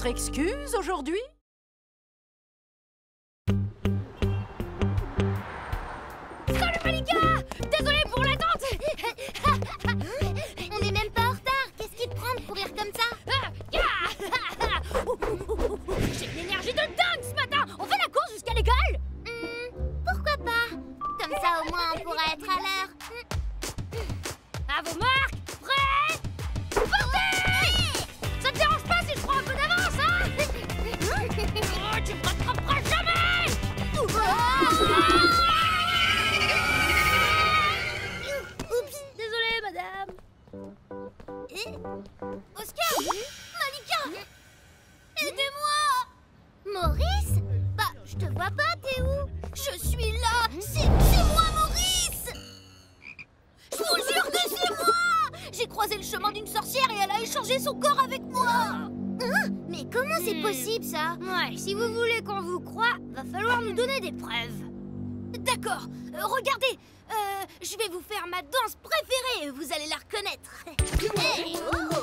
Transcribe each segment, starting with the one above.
votre excuse aujourd'hui? Salut Malika! Désolée pour l'attente! On n'est même pas en retard. Qu'est-ce qui te prend de courir comme ça? J'ai une énergie de dingue ce matin! On fait la course jusqu'à l'école? Pourquoi pas? Comme ça au moins on pourra être à l'heure. À vos marques! Prêts? Partez! Ça te dérange pas si je prends un peu d'avance, hein? Oh, tu me rattraperas jamais! Oups, désolée, madame. Oscar! Malika! Aidez-moi! Maurice? Bah, je te vois pas, t'es où? Je suis là! C'est moi, Maurice! Je vous jure que c'est moi! J'ai croisé le chemin d'une sorcière et elle a échangé son corps avec moi! Hein? Mais comment c'est possible, ça? Ouais, si vous voulez qu'on vous croie, va falloir nous donner des preuves. D'accord, regardez, je vais vous faire ma danse préférée, vous allez la reconnaître. Hey,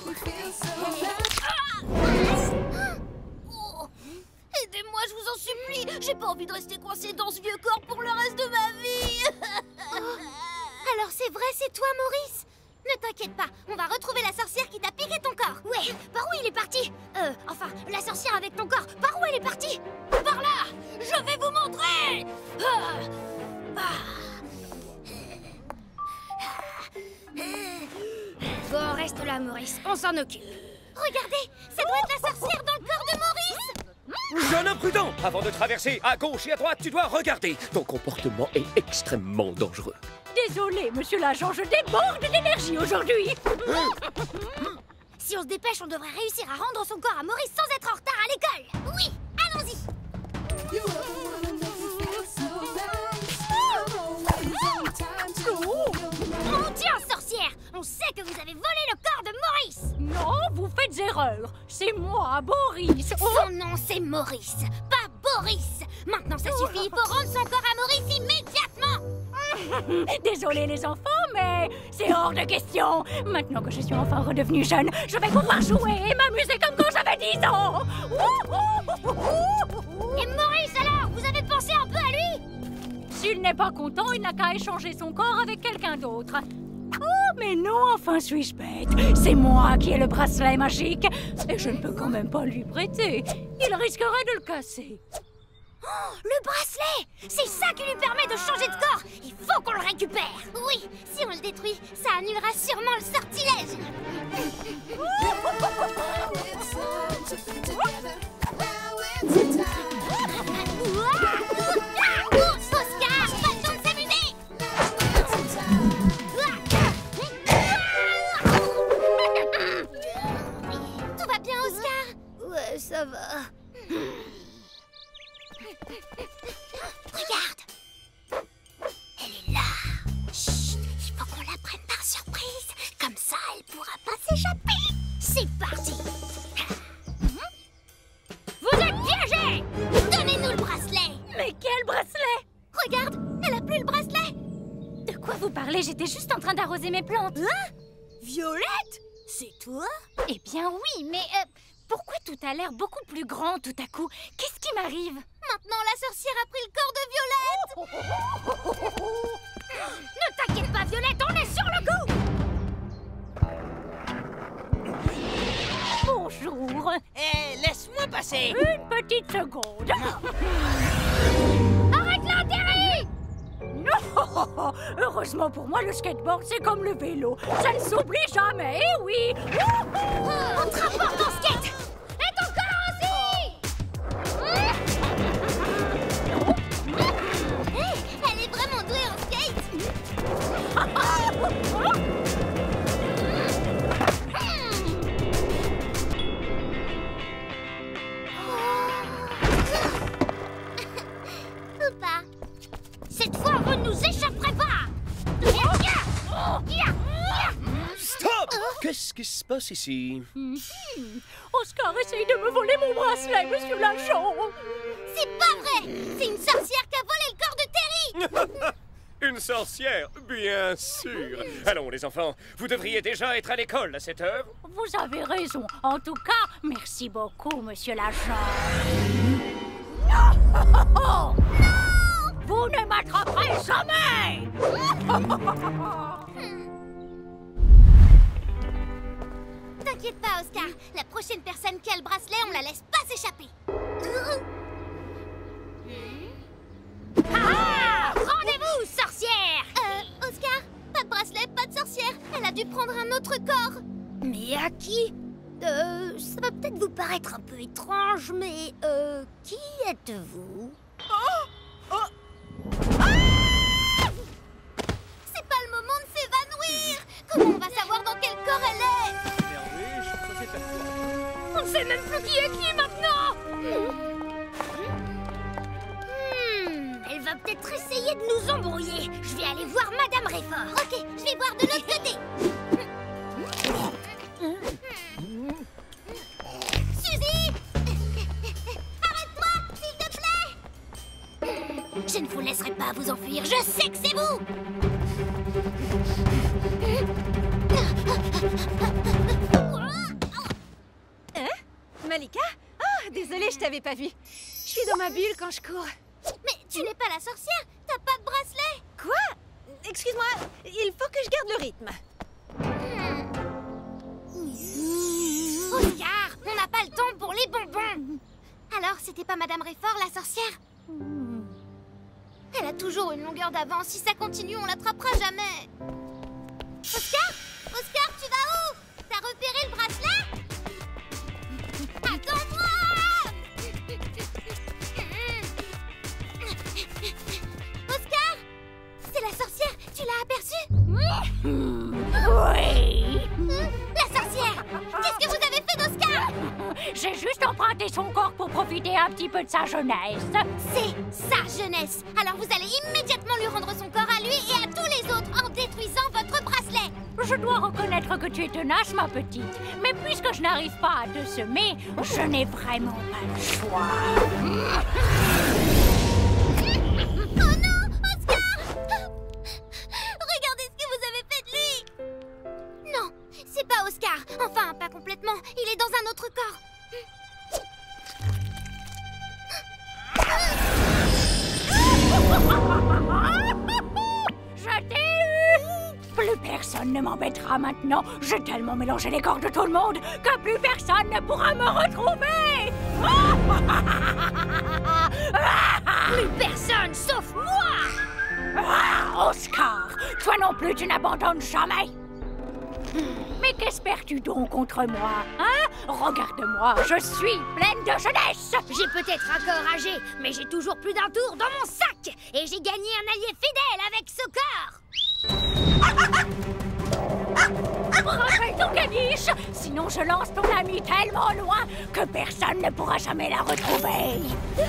oh, aidez-moi, je vous en supplie, j'ai pas envie de rester coincée dans ce vieux corps pour le reste de ma vie. Alors c'est vrai, c'est toi, Maurice? Ne t'inquiète pas, on va retrouver la sorcière qui t'a piqué ton corps. Ouais, par où il est parti? Enfin, la sorcière avec ton corps, par où elle est partie? Par là! Je vais vous montrer! Bon, reste là, Maurice, on s'en occupe. Regardez, ça doit être la sorcière dans le corps de Maurice! Jeune imprudent! Avant de traverser à gauche et à droite, tu dois regarder. Ton comportement est extrêmement dangereux. Désolé, monsieur l'agent, je déborde d'énergie aujourd'hui. Si on se dépêche, on devrait réussir à rendre son corps à Maurice sans être en retard à l'école. Oui, allons-y. On tient, sorcière. On sait que vous avez volé le corps de Maurice. Non, vous faites erreur. C'est moi, Boris. Son nom, c'est Maurice, pas Boris. Maintenant, ça suffit. Il faut rendre son corps à Maurice immédiatement. Désolé les enfants, mais c'est hors de question. Maintenant que je suis enfin redevenue jeune, je vais pouvoir jouer et m'amuser comme quand j'avais 10 ans. Et Maurice, alors, vous avez pensé un peu à lui? S'il n'est pas content, il n'a qu'à échanger son corps avec quelqu'un d'autre. Oh, mais non, enfin suis-je bête. C'est moi qui ai le bracelet magique. Et je ne peux quand même pas lui prêter. Il risquerait de le casser. Oh, le bracelet! C'est ça qui lui permet de changer de corps! Il faut qu'on le récupère! Oui, si on le détruit, ça annulera sûrement le sortilège! Oscar, pas le temps de s'amuser! Tout va bien, Oscar? Ouais, ça va. Regarde! Elle est là! Chut! Il faut qu'on la prenne par surprise! Comme ça, elle pourra pas s'échapper! C'est parti! Vous êtes piégés! Donnez-nous le bracelet! Mais quel bracelet? Regarde! Elle a plus le bracelet! De quoi vous parlez? J'étais juste en train d'arroser mes plantes. Hein? Violette? C'est toi? Eh bien oui, mais pourquoi tout a l'air beaucoup plus grand tout à coup? Qu'est-ce qui m'arrive? Maintenant, la sorcière a pris le corps de Violette! Ne t'inquiète pas, Violette, on est sur le coup! Bonjour. Laisse-moi passer. Une petite seconde. Arrête-la, Terry! Non. Heureusement pour moi, le skateboard, c'est comme le vélo. Ça ne s'oublie jamais, eh oui. On te rapporte ton skate! Et ton corps aussi! Elle est vraiment douée en skate! Ou pas. Cette fois, vous ne nous échapperez pas! Stop! Qu'est-ce qui se passe ici? Oscar essaye de me voler mon bracelet, monsieur l'agent. C'est pas vrai! C'est une sorcière qui a volé le corps de Terry! Une sorcière, bien sûr. Allons, les enfants, vous devriez déjà être à l'école à cette heure. Vous avez raison. En tout cas, merci beaucoup, monsieur l'agent. Non! Vous ne m'attraperez jamais! T'inquiète pas, Oscar. La prochaine personne qui a le bracelet, on la laisse pas s'échapper. Ah! Rendez-vous, sorcière! Oscar, pas de bracelet, pas de sorcière. Elle a dû prendre un autre corps. Mais à qui? Ça va peut-être vous paraître un peu étrange, mais qui êtes-vous? C'est pas le moment de s'évanouir. Comment on va savoir dans quel corps elle est? On ne sait même plus qui est qui maintenant! Elle va peut-être essayer de nous embrouiller. Je vais aller voir Madame Réfort. Ok, je vais voir de l'autre côté. Suzy! Arrête-toi, s'il te plaît! Je ne vous laisserai pas vous enfuir. Je sais que c'est vous! Hein? Malika? Ah, désolée, je t'avais pas vu. Je suis dans ma bulle quand je cours. Mais tu n'es pas la sorcière. T'as pas de bracelet. Quoi? Excuse-moi, il faut que je garde le rythme. Oscar, on n'a pas le temps pour les bonbons. Alors, c'était pas Madame Réfort, la sorcière? Elle a toujours une longueur d'avance. Si ça continue, on l'attrapera jamais. Oscar? Oscar, tu vas où? T'as repéré le bracelet? Attends-moi! Oscar? C'est la sorcière, tu l'as aperçue? Oui! La sorcière! Qu'est-ce que vous avez fait d'Oscar? J'ai juste emprunté son corps pour profiter un petit peu de sa jeunesse. C'est sa jeunesse. Alors vous allez immédiatement lui rendre son corps à lui et à tous les autres en détruisant votre bracelet. Je dois reconnaître que tu es tenace, ma petite. Mais puisque je n'arrive pas à te semer, je n'ai vraiment pas le choix. Oh non, Oscar! Regardez ce que vous avez fait de lui! Non, c'est pas Oscar. Enfin, pas complètement. Il est dans un autre corps. Je t'ai eu! Plus personne ne m'embêtera maintenant. J'ai tellement mélangé les corps de tout le monde que plus personne ne pourra me retrouver! Plus personne sauf moi! Ah, Oscar, toi non plus tu n'abandonnes jamais. Mais qu'espères-tu donc contre moi, hein? Regarde-moi, je suis pleine de jeunesse. J'ai peut-être un corps âgé, mais j'ai toujours plus d'un tour dans mon sac! Et j'ai gagné un allié fidèle avec ce corps! Rappelle ton caniche, sinon je lance ton ami tellement loin que personne ne pourra jamais la retrouver.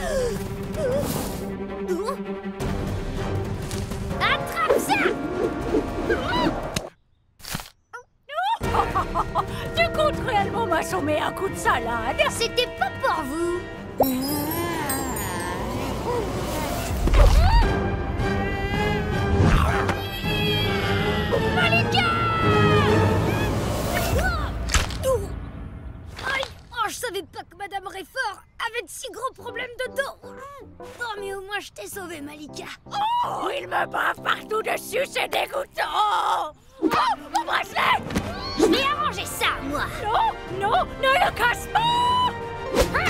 Attrape ça! Tu comptes réellement m'assommer un coup de salade? C'était pas pour vous! Malika! Aïe! Oh, je savais pas que Madame Réfort avait de si gros problèmes de dos! Oh, mais au moins je t'ai sauvé, Malika! Oh, il me bave partout dessus, c'est dégoûtant! Oh, mon bracelet! Je vais arranger ça, moi! Non, non, ne le casse pas!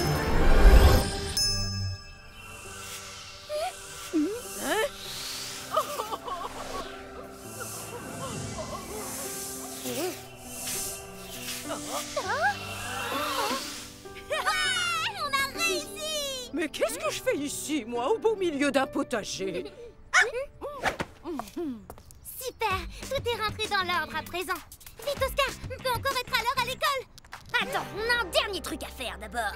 On a réussi! Mais qu'est-ce que je fais ici, moi, au beau milieu d'un potager? Super! Tout est rentré dans l'ordre à présent. Vite, Oscar! On peut encore être à l'heure à l'école! Attends, on a un dernier truc à faire d'abord.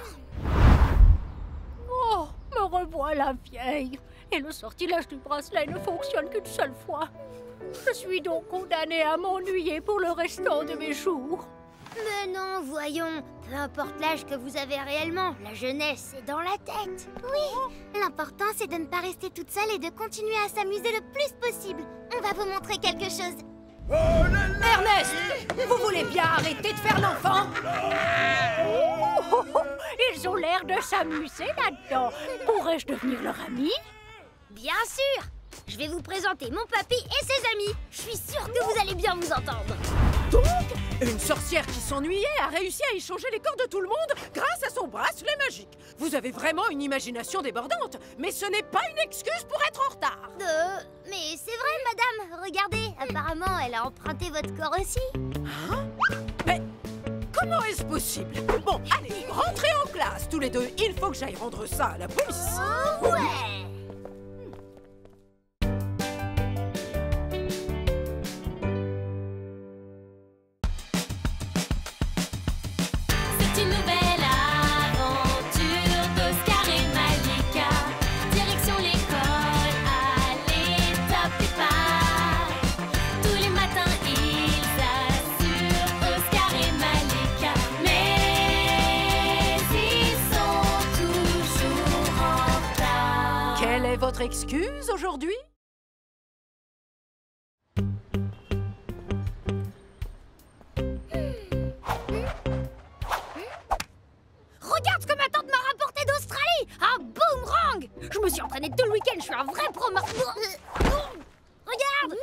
Oh, me revoilà vieille. Et le sortilège du bracelet ne fonctionne qu'une seule fois. Je suis donc condamnée à m'ennuyer pour le restant de mes jours. Mais non, voyons. Peu importe l'âge que vous avez réellement, la jeunesse est dans la tête. Oui, l'important c'est de ne pas rester toute seule et de continuer à s'amuser le plus possible. On va vous montrer quelque chose. Ernest, vous voulez bien arrêter de faire l'enfant? Ils ont l'air de s'amuser là-dedans. Pourrais-je devenir leur ami? Bien sûr. Je vais vous présenter mon papy et ses amis. Je suis sûre que vous allez bien vous entendre. Donc, une sorcière qui s'ennuyait a réussi à échanger les corps de tout le monde grâce à son bracelet magique. Vous avez vraiment une imagination débordante, mais ce n'est pas une excuse pour être en retard. Mais c'est vrai, madame. Regardez, apparemment, elle a emprunté votre corps aussi. Hein? Mais comment est-ce possible? Bon, allez, rentrez en classe tous les deux. Il faut que j'aille rendre ça à la police. Oh, ouais. Votre excuse aujourd'hui? Regarde ce que ma tante m'a rapporté d'Australie! Un boomerang! Je me suis entraînée tout le week-end, je suis un vrai pro. Regarde!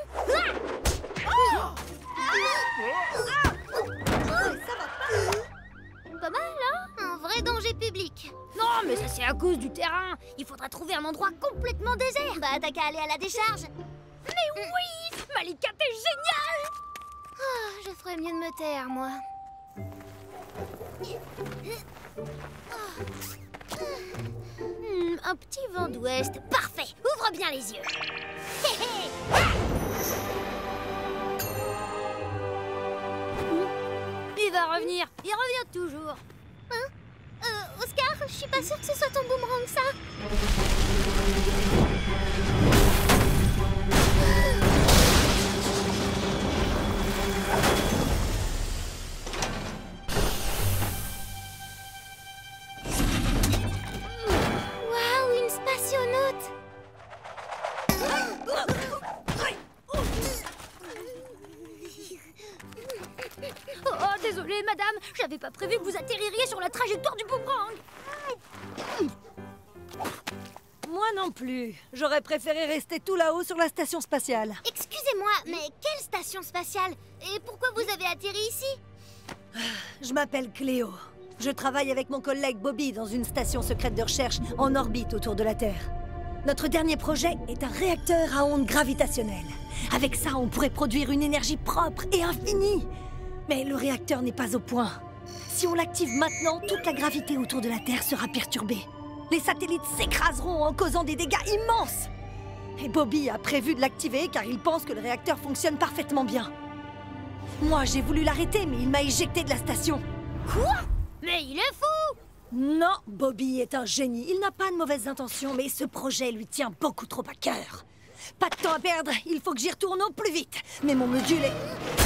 Pas mal, hein? Un vrai danger public. Non, mais ça c'est à cause du terrain. Il faudra trouver un endroit complètement désert. Bah, t'as qu'à aller à la décharge. Mais oui! Malika, t'es géniale! Oh, je ferais mieux de me taire, moi. Un petit vent d'ouest. Parfait! Ouvre bien les yeux. Il va revenir. Il revient toujours. Hein? Oscar, je suis pas sûre que ce soit ton boomerang, ça. Waouh, une spationaute. Oh, désolée, madame. J'avais pas prévu que vous atterririez sur la trajectoire du boomerang. Moi non plus. J'aurais préféré rester tout là-haut sur la station spatiale. Excusez-moi, mais quelle station spatiale? Et pourquoi vous avez atterri ici? Je m'appelle Cléo. Je travaille avec mon collègue Bobby dans une station secrète de recherche en orbite autour de la Terre. Notre dernier projet est un réacteur à ondes gravitationnelles. Avec ça, on pourrait produire une énergie propre et infinie. Mais le réacteur n'est pas au point. Si on l'active maintenant, toute la gravité autour de la Terre sera perturbée. Les satellites s'écraseront en causant des dégâts immenses. Et Bobby a prévu de l'activer car il pense que le réacteur fonctionne parfaitement bien. Moi, j'ai voulu l'arrêter, mais il m'a éjecté de la station. Quoi? Mais il est fou! Non, Bobby est un génie. Il n'a pas de mauvaises intentions, mais ce projet lui tient beaucoup trop à cœur. Pas de temps à perdre, il faut que j'y retourne au plus vite. Mais mon module est...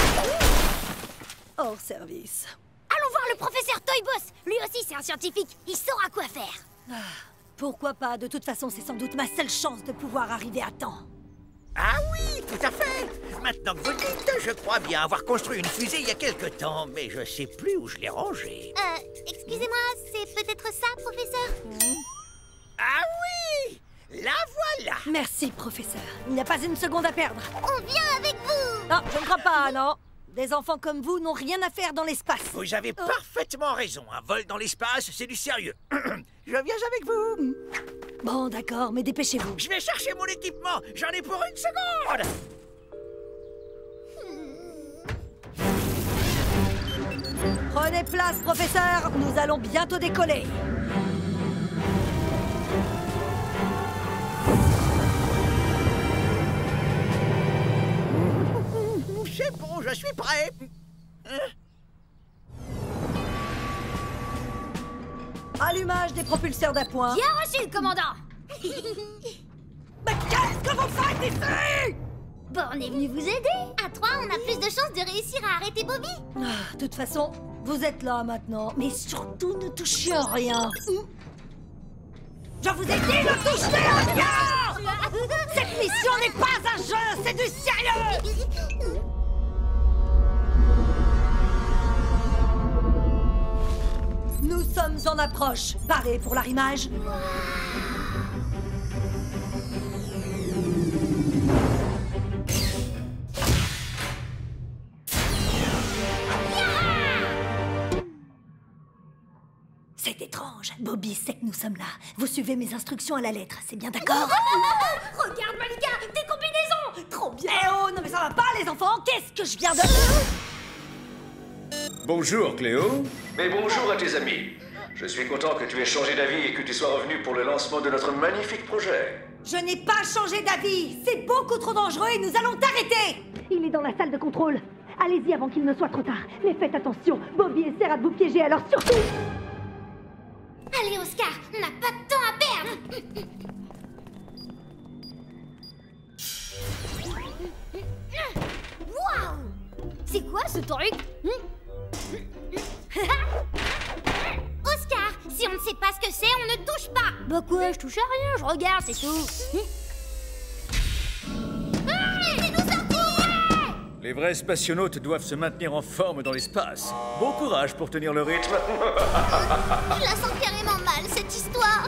hors service. Allons voir le professeur Toyboss. Lui aussi, c'est un scientifique. Il saura quoi faire. Pourquoi pas? De toute façon, c'est sans doute ma seule chance de pouvoir arriver à temps. Ah oui, tout à fait. Maintenant que vous le dites, je crois bien avoir construit une fusée il y a quelque temps, mais je sais plus où je l'ai rangée. Excusez-moi, c'est peut-être ça, professeur? Ah oui! La voilà! Merci, professeur. Il n'y a pas une seconde à perdre. On vient avec vous! Non, je ne crois pas, non. Des enfants comme vous n'ont rien à faire dans l'espace. Vous avez parfaitement raison. Un vol dans l'espace, c'est du sérieux. Je viens avec vous. Bon, d'accord, mais dépêchez-vous. Je vais chercher mon équipement. J'en ai pour une seconde. Prenez place, professeur. Nous allons bientôt décoller. C'est bon, je suis prêt. Allumage des propulseurs d'appoint. Bien reçu, commandant. Mais qu'est-ce que vous faites ici? Bon, on est venu vous aider. À 3, on a plus de chances de réussir à arrêter Bobby. De toute façon, Vous êtes là maintenant, mais surtout ne touchez à rien. Je vous ai dit de toucher à rien! Cette mission n'est pas un jeu, c'est du sérieux! Nous sommes en approche. Parez pour l'arrimage. C'est étrange. Bobby sait que nous sommes là. Vous suivez mes instructions à la lettre, c'est bien d'accord? Regarde, Malika, des combinaisons! Trop bien! Eh oh, non mais ça va pas les enfants. Qu'est-ce que je viens de... Bonjour Cléo. Mais bonjour à tes amis. Je suis content que tu aies changé d'avis et que tu sois revenu pour le lancement de notre magnifique projet. Je n'ai pas changé d'avis. C'est beaucoup trop dangereux et nous allons t'arrêter. Il est dans la salle de contrôle. Allez-y avant qu'il ne soit trop tard. Mais faites attention, Bobby essaiera de vous piéger, alors surtout... Allez, Oscar, on n'a pas de temps à perdre! Waouh! C'est quoi ce truc? Oscar, si on ne sait pas ce que c'est, on ne touche pas! Bah quoi, je touche à rien, je regarde, c'est tout! Laissez-nous sortir! Les vrais spationautes doivent se maintenir en forme dans l'espace. Bon courage pour tenir le rythme. Je la sens carrément mal, cette histoire.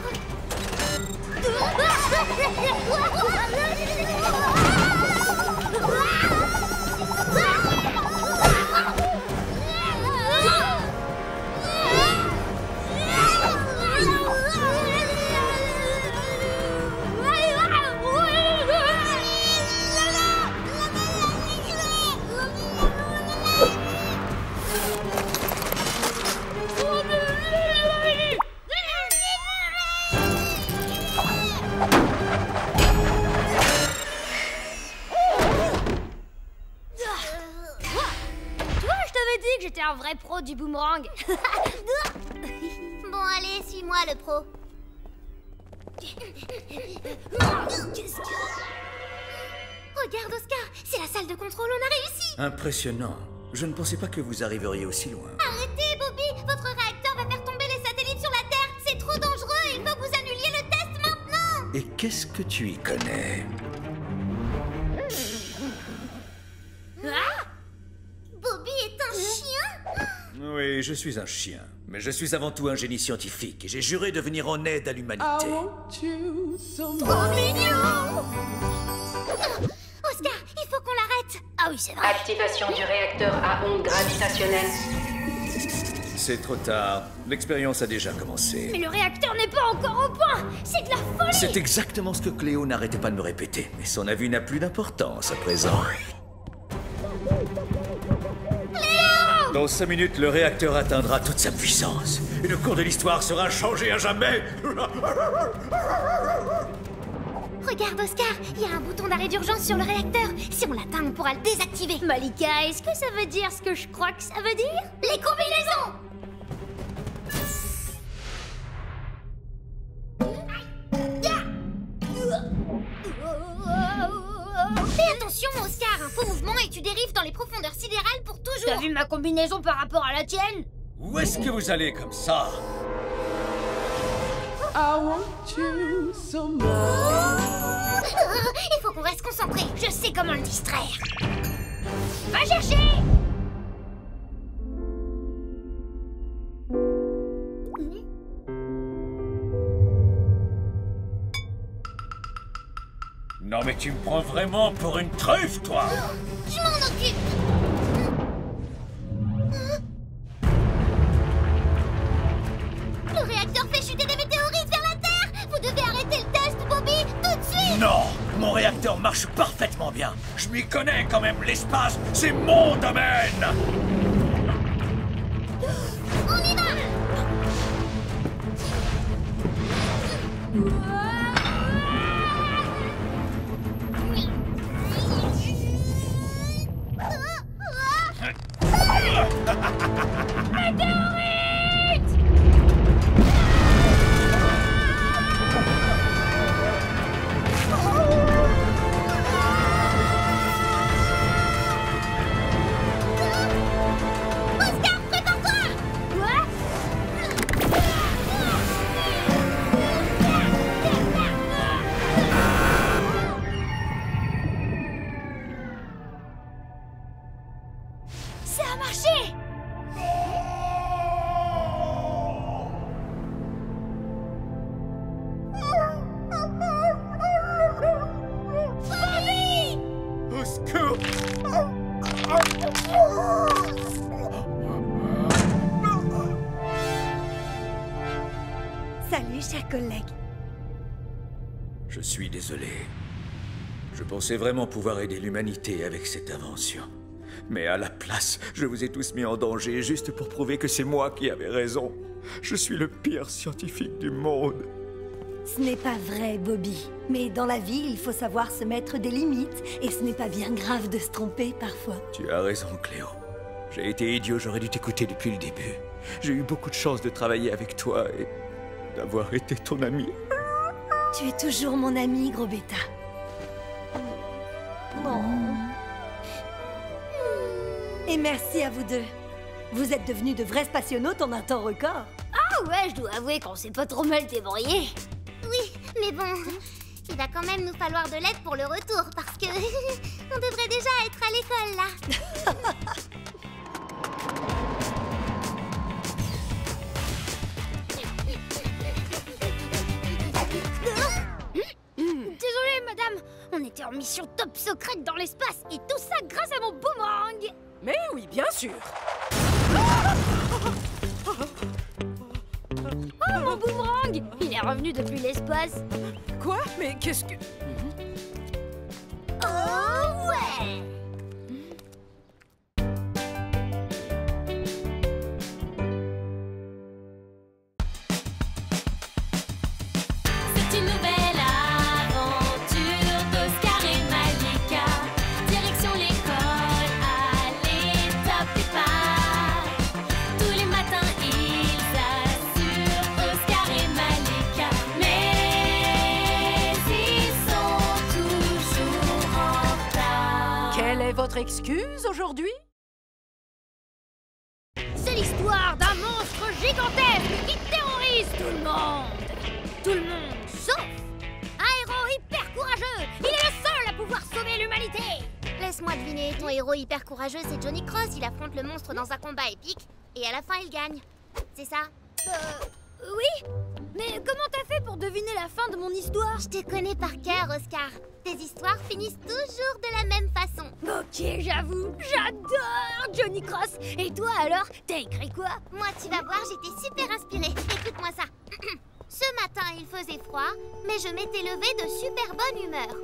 J'étais un vrai pro du boomerang. Bon, allez, suis-moi, le pro. Regarde, Oscar, c'est la salle de contrôle, on a réussi. Impressionnant. Je ne pensais pas que vous arriveriez aussi loin. Arrêtez, Bobby, votre réacteur va faire tomber les satellites sur la Terre. C'est trop dangereux, il faut que vous annuliez le test maintenant. Et qu'est-ce que tu y connais? Bobby est un chien? Oui, je suis un chien. Mais je suis avant tout un génie scientifique et j'ai juré de venir en aide à l'humanité. Trop mignon! Oscar, il faut qu'on l'arrête. Ah oui, c'est vrai. Activation du réacteur à ondes gravitationnelles. C'est trop tard. L'expérience a déjà commencé. Mais le réacteur n'est pas encore au point. C'est de la folie. C'est exactement ce que Cléo n'arrêtait pas de me répéter. Mais son avis n'a plus d'importance à présent. Dans 5 minutes, le réacteur atteindra toute sa puissance. Et le cours de l'histoire sera changé à jamais. Regarde, Oscar, il y a un bouton d'arrêt d'urgence sur le réacteur. Si on l'atteint, on pourra le désactiver. Malika, est-ce que ça veut dire ce que je crois que ça veut dire? Les combinaisons! Fais attention, Oscar, un faux mouvement et tu dérives dans les profondeurs sidérales pour toujours. T'as vu ma combinaison par rapport à la tienne? Où est-ce que vous allez comme ça? Il faut qu'on reste concentré. Je sais comment le distraire. Va chercher! Non mais tu me prends vraiment pour une truffe, toi! Je m'en occupe. Le réacteur fait chuter des météorites vers la Terre. Vous devez arrêter le test, Bobby, tout de suite. Non! Mon réacteur marche parfaitement bien. Je m'y connais quand même, l'espace, c'est mon domaine! On y va. Oscar, prépare-toi! cher collègue. Je suis désolé. Je pensais vraiment pouvoir aider l'humanité avec cette invention. Mais à la place, je vous ai tous mis en danger juste pour prouver que c'est moi qui avais raison. Je suis le pire scientifique du monde. Ce n'est pas vrai, Bobby. Mais dans la vie, il faut savoir se mettre des limites. Et ce n'est pas bien grave de se tromper, parfois. Tu as raison, Cléo. J'ai été idiot, j'aurais dû t'écouter depuis le début. J'ai eu beaucoup de chance de travailler avec toi et d'avoir été ton ami. Tu es toujours mon ami, gros bêta. Oh. Et merci à vous deux. Vous êtes devenus de vrais spationautes en un temps record. Ah ouais, je dois avouer qu'on s'est pas trop mal débrouillé. Oui, mais bon, il va quand même nous falloir de l'aide pour le retour parce que on devrait déjà être à l'école là. Désolée, madame, on était en mission top secrète dans l'espace et tout ça grâce à mon boomerang. Mais oui, bien sûr. Oh, mon boomerang! Il est revenu depuis l'espace. Quoi? Mais qu'est-ce que... Oh ouais! C'est une nouvelle aventure d'Oscar et Malika. Direction l'école, allez, top départ. Tous les matins, ils assurent Oscar et Malika. Mais ils sont toujours en retard. Quelle est votre excuse aujourd'hui? C'est l'histoire d'un monstre gigantesque qui terrorise tout le monde. Tout le monde sauf un héros hyper courageux. Il est le seul à pouvoir sauver l'humanité. Laisse-moi deviner, ton héros hyper courageux, c'est Johnny Cross. Il affronte le monstre dans un combat épique et à la fin, il gagne. C'est ça? Oui. Mais comment t'as fait pour deviner la fin de mon histoire? Je te connais par cœur, Oscar. Tes histoires finissent toujours de la même façon. Ok, j'avoue, j'adore Johnny Cross. Et toi alors, t'as écrit quoi? Moi, tu vas voir, j'étais super inspirée. Écoute-moi ça. Ce matin, il faisait froid, mais je m'étais levée de super bonne humeur.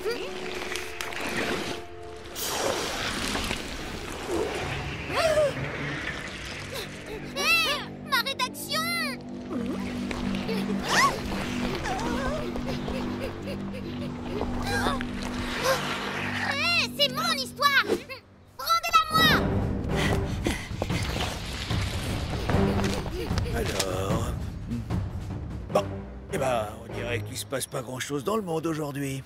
Hé, ma rédaction! Hé, c'est mon histoire! Rendez-la-moi! Alors... Bon, eh ben, on dirait qu'il se passe pas grand-chose dans le monde aujourd'hui.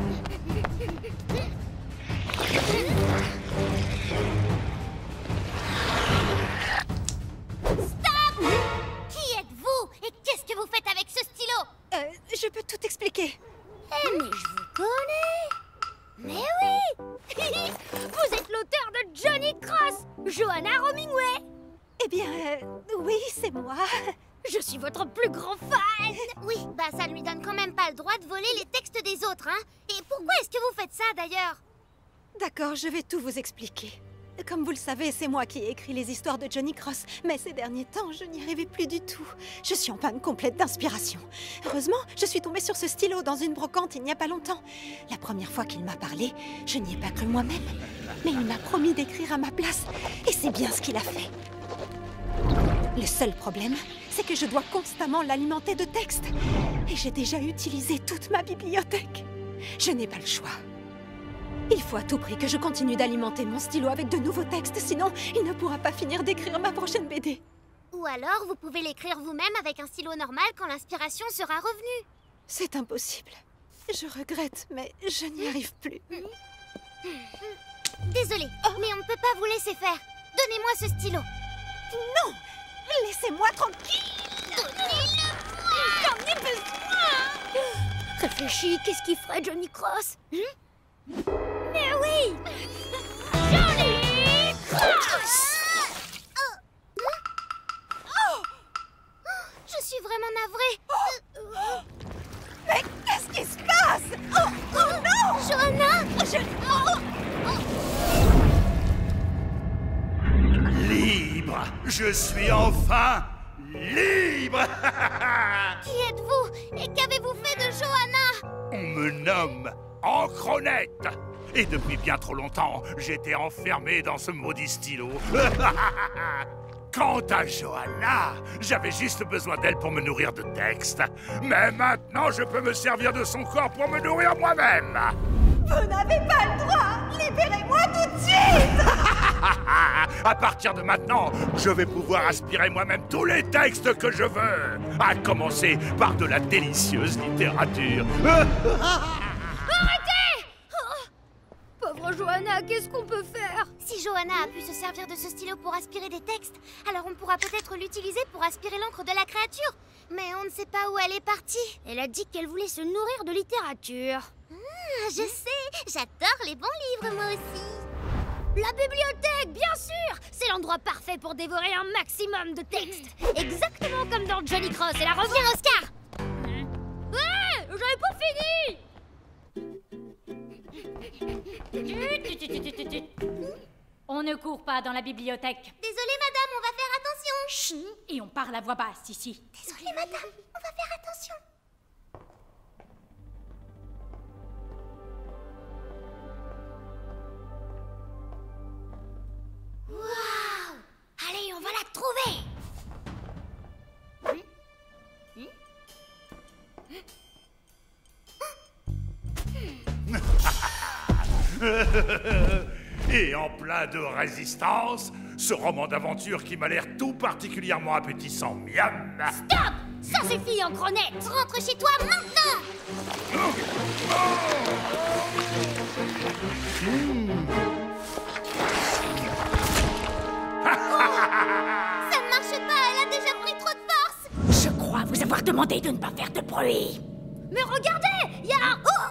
Stop! Qui êtes-vous? Et qu'est-ce que vous faites avec ce stylo? Je peux tout expliquer. Eh, mais je vous connais! Mais oui! Vous êtes l'auteur de Johnny Cross, Johanna Romingway! Eh bien, oui, c'est moi. Je suis votre plus grand fan! Oui, bah ça lui donne quand même pas le droit de voler les textes des autres, hein? Et pourquoi est-ce que vous faites ça, d'ailleurs? D'accord, je vais tout vous expliquer. Comme vous le savez, c'est moi qui ai écrit les histoires de Johnny Cross. Mais ces derniers temps, je n'y arrivais plus du tout. Je suis en panne complète d'inspiration. Heureusement, je suis tombée sur ce stylo dans une brocante il n'y a pas longtemps. La première fois qu'il m'a parlé, je n'y ai pas cru moi-même. Mais il m'a promis d'écrire à ma place. Et c'est bien ce qu'il a fait. Le seul problème, c'est que je dois constamment l'alimenter de textes. Et j'ai déjà utilisé toute ma bibliothèque. Je n'ai pas le choix. Il faut à tout prix que je continue d'alimenter mon stylo avec de nouveaux textes, sinon il ne pourra pas finir d'écrire ma prochaine BD. Ou alors, vous pouvez l'écrire vous-même avec un stylo normal quand l'inspiration sera revenue. C'est impossible. Je regrette, mais je n'y arrive plus. Désolée, mais on ne peut pas vous laisser faire. Donnez-moi ce stylo. Non! Laissez-moi tranquille! Donnez-le-moi! J'en ai besoin! Réfléchis, qu'est-ce qu'il ferait Johnny Cross? Mais oui! Johnny Cross! Je suis vraiment navrée. Mais qu'est-ce qui se passe? Oh non! Johanna! Libre! Je suis enfin libre. Qui êtes-vous? Et qu'avez-vous fait de Johanna? On me nomme Ancronette. Et depuis bien trop longtemps, j'étais enfermé dans ce maudit stylo. Quant à Johanna, j'avais juste besoin d'elle pour me nourrir de textes. Mais maintenant, je peux me servir de son corps pour me nourrir moi-même. Vous n'avez pas le droit! Libérez-moi tout de suite! À partir de maintenant, je vais pouvoir aspirer moi-même tous les textes que je veux. À commencer par de la délicieuse littérature. Arrêtez! Pauvre Johanna, qu'est-ce qu'on peut faire? Si Johanna a pu se servir de ce stylo pour aspirer des textes, alors on pourra peut-être l'utiliser pour aspirer l'encre de la créature. Mais on ne sait pas où elle est partie. Elle a dit qu'elle voulait se nourrir de littérature. Je sais, j'adore les bons livres moi aussi. La bibliothèque, bien sûr! C'est l'endroit parfait pour dévorer un maximum de textes. Exactement comme dans Johnny Cross et la revue. Viens, Oscar! Ouais, j'avais pas fini! On ne court pas dans la bibliothèque. Désolée, madame, on va faire attention. Chut, et on parle à voix basse ici. Désolée, madame, on va faire attention. Waouh! Allez, on va la trouver! Et en plein de résistance, ce roman d'aventure qui m'a l'air tout particulièrement appétissant. Miam! Stop! Ça suffit, Ancronette! Rentre chez toi maintenant! Ça ne marche pas, elle a déjà pris trop de force! Je crois vous avoir demandé de ne pas faire de bruit. Mais regardez! Il y a un... Oh!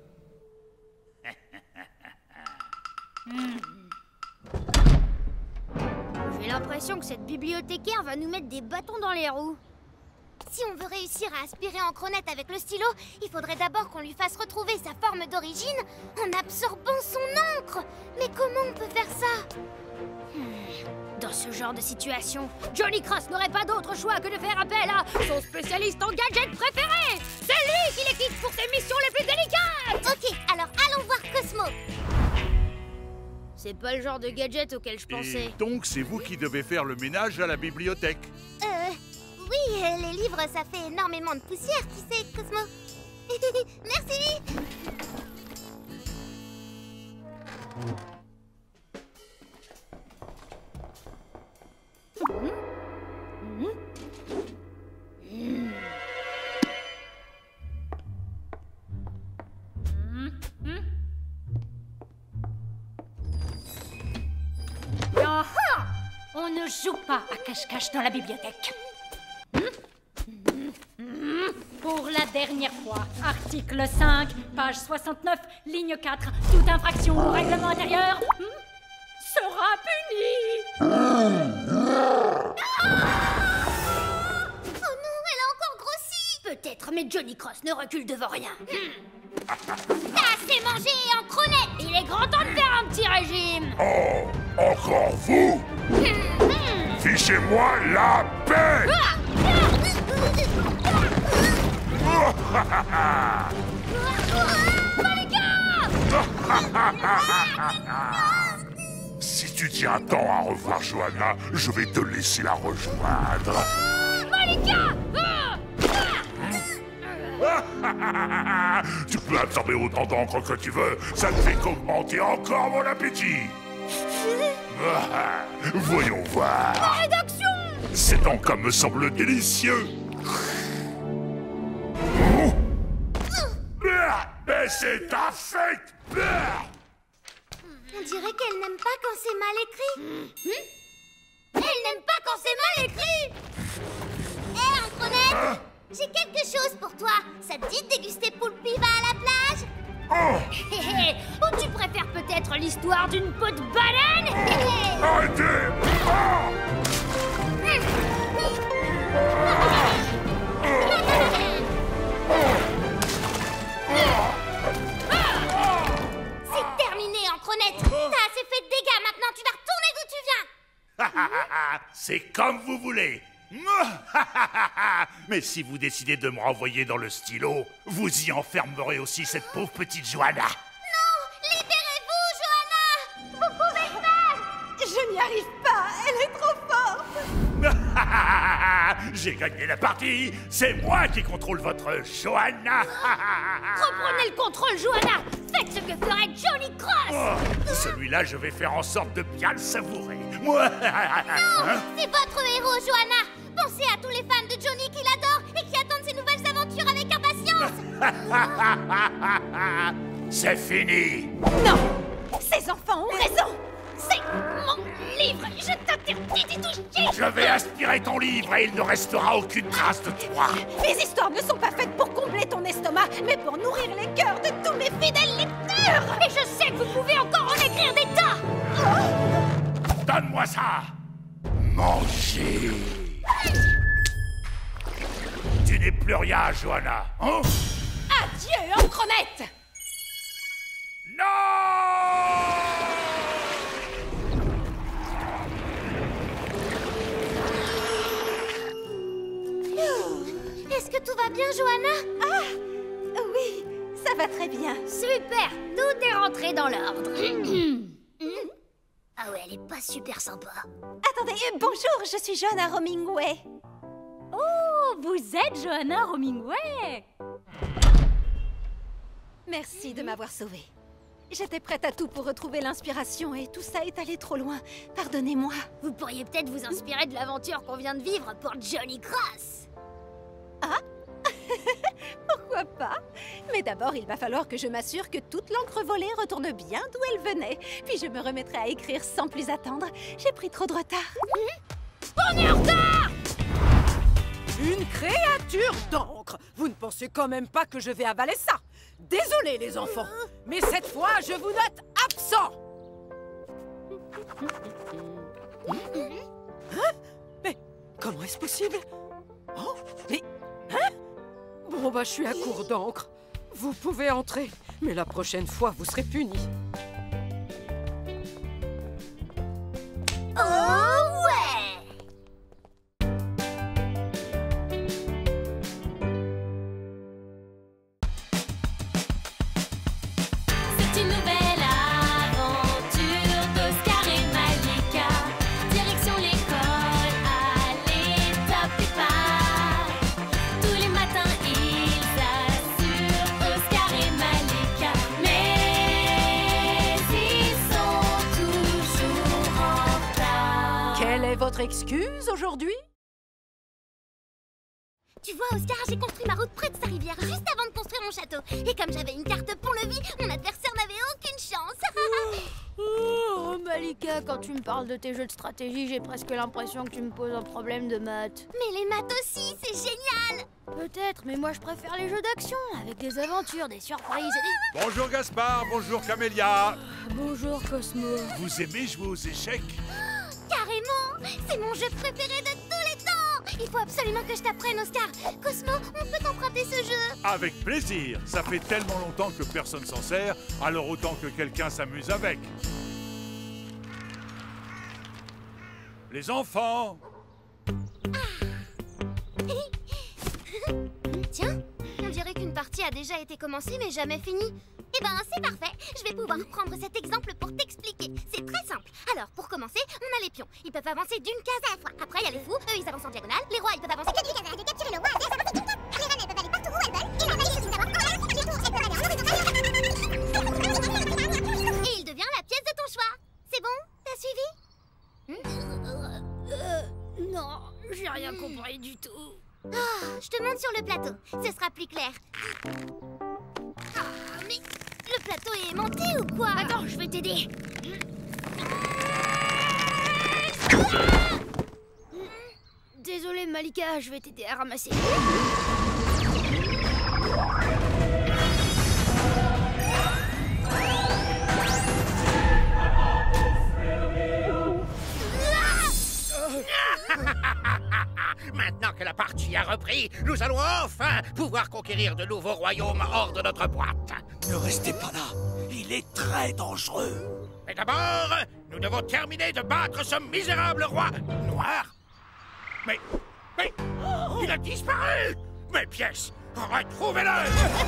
J'ai l'impression que cette bibliothécaire va nous mettre des bâtons dans les roues. Si on veut réussir à aspirer Ancronette avec le stylo, il faudrait d'abord qu'on lui fasse retrouver sa forme d'origine en absorbant son encre. Mais comment on peut faire ça? Dans ce genre de situation, Johnny Cross n'aurait pas d'autre choix que de faire appel à son spécialiste en gadgets préféré. C'est lui qui l'équipe pour ses missions les plus délicates. Ok, alors allons voir Cosmo. C'est pas le genre de gadget auquel je pensais. Et donc, c'est vous qui devez faire le ménage à la bibliothèque. Oui, les livres, ça fait énormément de poussière, tu sais, Cosmo. Merci. On ne joue pas à cache-cache dans la bibliothèque. Pour la dernière fois, article 5, page 69, ligne 4, toute infraction au règlement intérieur sera punie. Oh non, elle a encore grossi. Peut-être, mais Johnny Cross ne recule devant rien. T'as assez mangé, Ancronette. Il est grand temps de faire un petit régime. Oh, encore vous? Fichez-moi la paix! Si tu tiens tant à revoir Johanna, je vais te laisser la rejoindre. Malika! Tu peux absorber autant d'encre que tu veux, ça ne fait qu'augmenter encore mon appétit. Voyons voir. Ma rédaction! Ces encre me semble délicieux. Mais c'est un fake. On dirait qu'elle n'aime pas quand c'est mal écrit. Elle n'aime pas quand c'est mal écrit. Hé, Ancronette, j'ai quelque chose pour toi. Ça te dit de déguster poule piva à la plage? Ou tu préfères peut-être l'histoire d'une peau de banane? Arrêtez! C'est terminé, Ancronette. T'as assez fait de dégâts, maintenant tu vas retourner d'où tu viens. C'est comme vous voulez. Mais si vous décidez de me renvoyer dans le stylo, vous y enfermerez aussi cette pauvre petite Johanna. Libérez-vous, Johanna! Vous pouvez le faire! Je n'y arrive pas, elle est trop forte. J'ai gagné la partie. C'est moi qui contrôle votre Johanna. Reprenez le contrôle, Johanna! Faites ce que ferait Johnny Cross! Celui-là, je vais faire en sorte de bien le savourer. Non! C'est votre héros, Johanna! Pensez à tous les fans de Johnny qui l'adorent et qui attendent ses nouvelles aventures avec impatience! C'est fini! Non! Ces enfants ont raison! C'est mon livre! Je t'interdis d'y toucher! Je vais aspirer ton livre et il ne restera aucune trace de toi! Les histoires ne sont pas faites pour combler ton estomac, mais pour nourrir les cœurs de tous mes fidèles lecteurs! Et je sais que vous pouvez encore en écrire des tas! Donne-moi ça! Mangez! Tu n'es plus rien, Johanna, hein? Adieu, Encromètre! Non! Est-ce que tout va bien, Johanna? Ah! Oui, ça va très bien. Super! Tout est rentré dans l'ordre. Ah ouais, elle est pas super sympa. Attendez, bonjour, je suis Johanna Romingway. Oh, vous êtes Johanna Romingway. Merci de m'avoir sauvée. J'étais prête à tout pour retrouver l'inspiration et tout ça est allé trop loin. Pardonnez-moi. Vous pourriez peut-être vous inspirer de l'aventure qu'on vient de vivre pour Johnny Cross. Ah? Pourquoi pas? Mais d'abord, il va falloir que je m'assure que toute l'encre volée retourne bien d'où elle venait. Puis je me remettrai à écrire sans plus attendre. J'ai pris trop de retard. On est en retard! Une créature d'encre! Vous ne pensez quand même pas que je vais avaler ça? Désolé les enfants, mais cette fois, je vous note absent! Hein? Mais comment est-ce possible? Oh, mais... Hein? Bon bah, je suis à court d'encre. Vous pouvez entrer, mais la prochaine fois, vous serez punis. Oh ouais! C'est une nouvelle aventure d'Oscar et Malika. Direction l'école, allez, top départ. Tous les matins, ils assurent Oscar et Malika. Mais ils sont toujours en retard. Quelle est votre excuse aujourd'hui? Tu vois, Oscar, j'ai construit ma route près de sa rivière juste avant de construire mon château. Et comme j'avais une carte pont-levis, mon adversaire n'avait aucune chance. Oh, Malika, quand tu me parles de tes jeux de stratégie, j'ai presque l'impression que tu me poses un problème de maths. Mais les maths aussi, c'est génial! Peut-être, mais moi je préfère les jeux d'action, avec des aventures, des surprises et des... Bonjour Gaspard, bonjour Camélia. Bonjour, Cosmo. Vous aimez jouer aux échecs? Carrément! C'est mon jeu préféré de tous les temps! Il faut absolument que je t'apprenne, Oscar. Cosmo, on peut t'emprunter ce jeu? Avec plaisir. Ça fait tellement longtemps que personne s'en sert, alors autant que quelqu'un s'amuse avec. Les enfants! Tiens, on dirait qu'une partie a déjà été commencée mais jamais finie. Eh ben, c'est parfait. Je vais pouvoir prendre cet exemple pour t'expliquer. C'est très simple. Alors, pour commencer, on a les pions. Ils peuvent avancer d'une case à la fois. Après, il y a les fous. Eux, ils avancent en diagonale. Les rois, ils peuvent avancer que d'une case. De capturer le roi, elles avancent d'une case. Les reines, elles peuvent aller partout où elles veulent. Et la reine, il faut savoir quand elle tour, elle peut aller en horizontale. Et il devient la pièce de ton choix. C'est bon? T'as suivi? Non, j'ai rien compris du tout. Ah, je te montre sur le plateau. Ce sera plus clair. Ah, mais le plateau est aimanté ou quoi? Attends, je vais t'aider. Désolée, Malika, je vais t'aider à ramasser. Maintenant que la partie a repris, nous allons enfin pouvoir conquérir de nouveaux royaumes hors de notre boîte. Ne restez pas là. Il est très dangereux. Mais d'abord, nous devons terminer de battre ce misérable roi noir. Mais Mais il a disparu! Mes pièces! Retrouvez-le!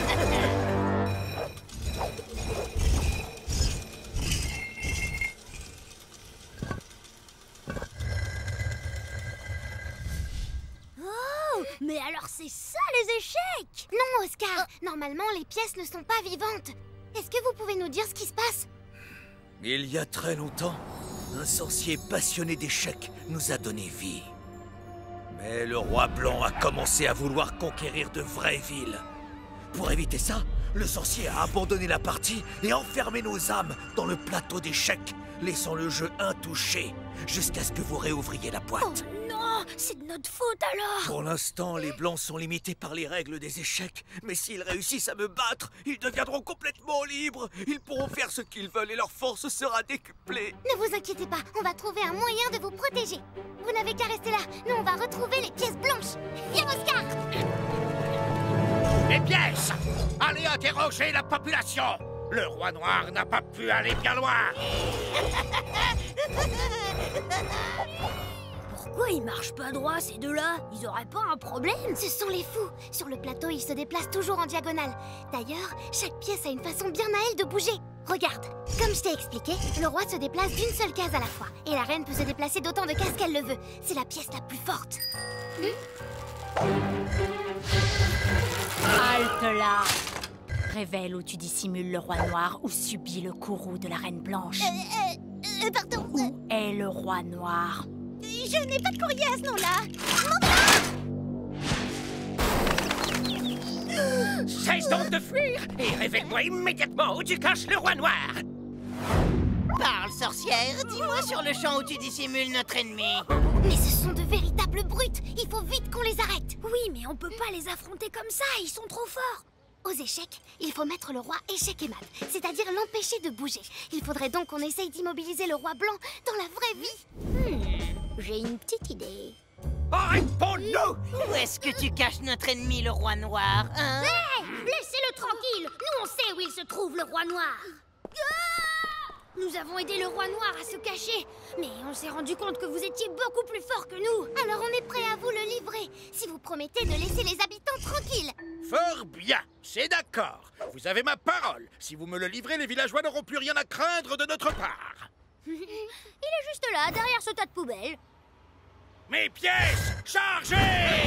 Oh, mais alors c'est ça les échecs? Non, Oscar. Normalement, les pièces ne sont pas vivantes. Est-ce que vous pouvez nous dire ce qui se passe? Il y a très longtemps, un sorcier passionné d'échecs nous a donné vie. Mais le roi blanc a commencé à vouloir conquérir de vraies villes. Pour éviter ça, le sorcier a abandonné la partie et enfermé nos âmes dans le plateau d'échecs, laissant le jeu intouché, jusqu'à ce que vous réouvriez la boîte. Oh non, c'est de notre faute alors. Pour l'instant, les blancs sont limités par les règles des échecs, mais s'ils réussissent à me battre, ils deviendront complètement libres. Ils pourront faire ce qu'ils veulent et leur force sera décuplée. Ne vous inquiétez pas, on va trouver un moyen de vous protéger. Vous n'avez qu'à rester là, nous on va retrouver les pièces blanches. Viens, Oscar. Les pièces! Allez interroger la population! Le roi noir n'a pas pu aller bien loin! Pourquoi ils marchent pas droit ces deux-là? Ils auraient pas un problème? Ce sont les fous. Sur le plateau, ils se déplacent toujours en diagonale. D'ailleurs, chaque pièce a une façon bien à elle de bouger. Regarde, comme je t'ai expliqué, le roi se déplace d'une seule case à la fois. Et la reine peut se déplacer d'autant de cases qu'elle le veut. C'est la pièce la plus forte. Halte là! Révèle où tu dissimules le roi noir ou subis le courroux de la reine blanche. Pardon. Où est le roi noir? Je n'ai pas de courrier à ce nom-là. Cesse donc de fuir et révèle-moi immédiatement où tu caches le roi noir. Parle, sorcière, dis-moi sur le champ où tu dissimules notre ennemi. Mais ce sont de véritables brutes. Il faut vite qu'on les arrête. Oui, mais on peut pas les affronter comme ça. Ils sont trop forts. Aux échecs, il faut mettre le roi échec et mat, c'est-à-dire l'empêcher de bouger. Il faudrait donc qu'on essaye d'immobiliser le roi blanc dans la vraie vie. J'ai une petite idée. Réponds-nous! Où est-ce que tu caches notre ennemi, le roi noir, hein? Hey, laissez-le tranquille. Nous, on sait où il se trouve, le roi noir. Nous avons aidé le roi noir à se cacher, mais on s'est rendu compte que vous étiez beaucoup plus fort que nous. Alors on est prêt à vous le livrer, si vous promettez de laisser les habitants tranquilles. Fort bien, c'est d'accord. Vous avez ma parole. Si vous me le livrez, les villageois n'auront plus rien à craindre de notre part. Il est juste là, derrière ce tas de poubelles. Mes pièces, chargez!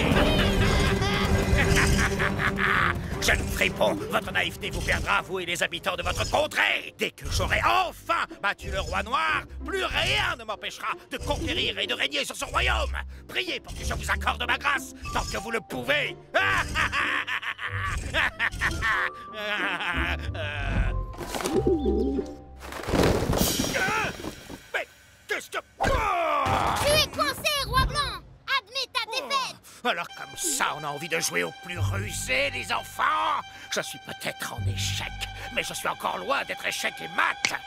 Jeune fripon, votre naïveté vous perdra, vous et les habitants de votre contrée. Dès que j'aurai enfin battu le roi noir, plus rien ne m'empêchera de conquérir et de régner sur ce royaume. Priez pour que je vous accorde ma grâce, tant que vous le pouvez. Mais qu'est-ce que... Tu es coincé, roi blanc. Admets ta défaite. Alors comme ça, on a envie de jouer aux plus rusés, les enfants. Je suis peut-être en échec, mais je suis encore loin d'être échec et mat.